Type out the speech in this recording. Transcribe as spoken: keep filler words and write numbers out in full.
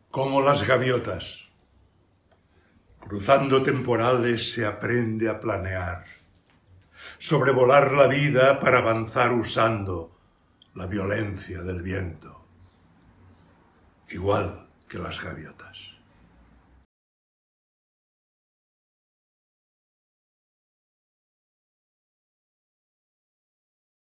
Como las gaviotas. Cruzando temporales se aprende a planear, sobrevolar la vida para avanzar usando la violencia del viento, igual que las gaviotas.